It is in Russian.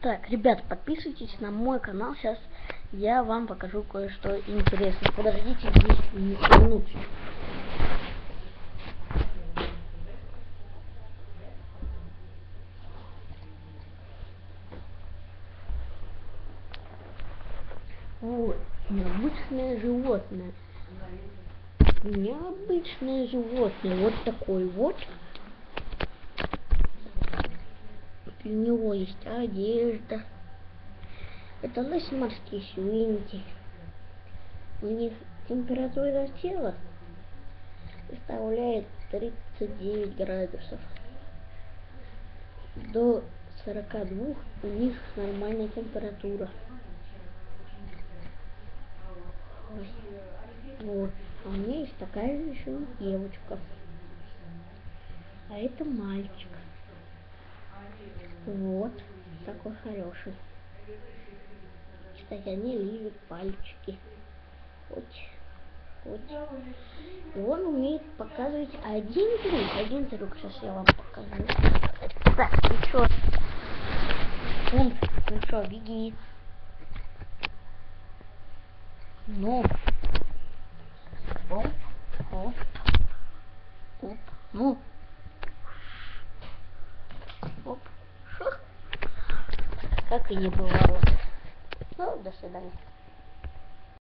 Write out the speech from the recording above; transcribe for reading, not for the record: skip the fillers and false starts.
Так, ребят, подписывайтесь на мой канал. Сейчас я вам покажу кое-что интересное. Подождите 10 минут. Вот, необычное животное. Необычное животное. Вот такой вот. У него есть одежда. Это лосьмарские свинки. У них температура тела составляет 39 градусов. До 42 у них нормальная температура. Вот. А у меня есть такая же еще девочка. А это мальчик. Вот. Такой хороший. Кстати, они лижут пальчики. Вот. Вот. И он умеет показывать один трюк. Сейчас я вам покажу. Так, ну что? Ну что, беги. Ну. Оп, оп, оп, ну. Оп, шух. Как и не бывало. Ну, до свидания.